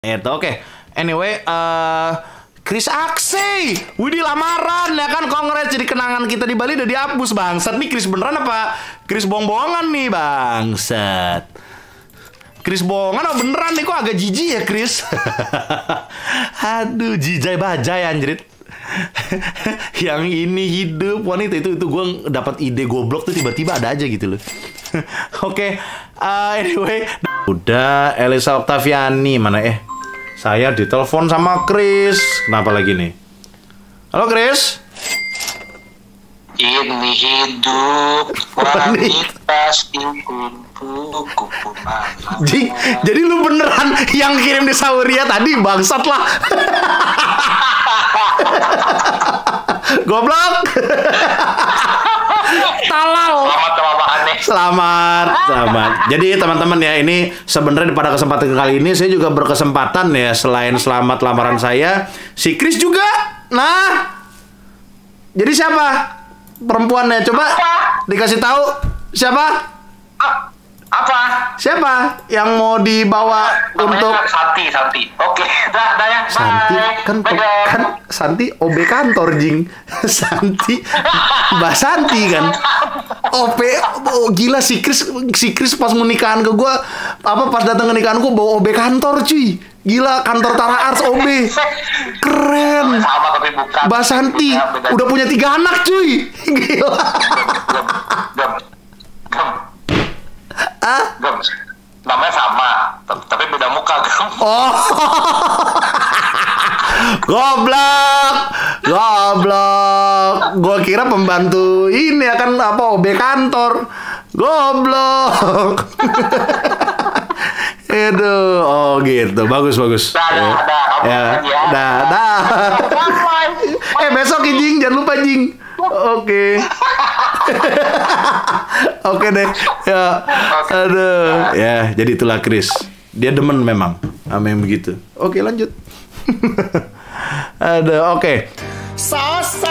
Itu oke. Anyway, Chris Aksay, Widih lamaran ya kan, kongres, jadi kenangan kita di Bali udah dihapus. Bangsat nih, Chris beneran apa Chris bohong-bohongan nih, bangsat. Chris bohongan apa beneran nih, kok agak jijik ya Chris. Aduh, jijai bajai anjrit. Yang ini hidup wanita itu gue dapat ide goblok tuh tiba-tiba ada aja gitu loh. Oke, anyway, udah Elisa Oktaviani mana saya ditelepon sama Chris. Kenapa lagi nih? Halo Chris. Ini hidup wanita kupu-kupu. Jadi lu beneran yang kirim di Sauria tadi, bangsat lah. Goblok. Talal. Selamat. Jadi teman-teman ya, ini sebenarnya pada kesempatan kali ini saya juga berkesempatan ya, selain selamat lamaran saya, si Chris juga. Nah, jadi siapa perempuannya? Coba dikasih tahu siapa? Apa? Siapa yang mau dibawa untuk Santi. Oke, dah ya. Santi kan Santi OB kantor jing. Santi Mbak Santi kan. OP, oh, gila si Chris pas menikahan ke gua, pas datang ke nikahan gua bawa OB kantor cuy. Gila, kantor Tara Arts OB. Keren. Sama tapi bukan. Mbak Santi udah punya 3 anak cuy. Gila. Gem. Namanya sama, tapi beda muka, Gem. Oh. Goblok. Gua kira pembantu ini akan OB kantor. Goblok. Aduh, oh gitu. Bagus. Dah. Besok Jing, jangan lupa Jing. Oke. Oke deh. Ya. Aduh. Ya, jadi itulah Chris. Dia demen memang sama yang begitu. Oke, lanjut. Aduh, oke. Sasa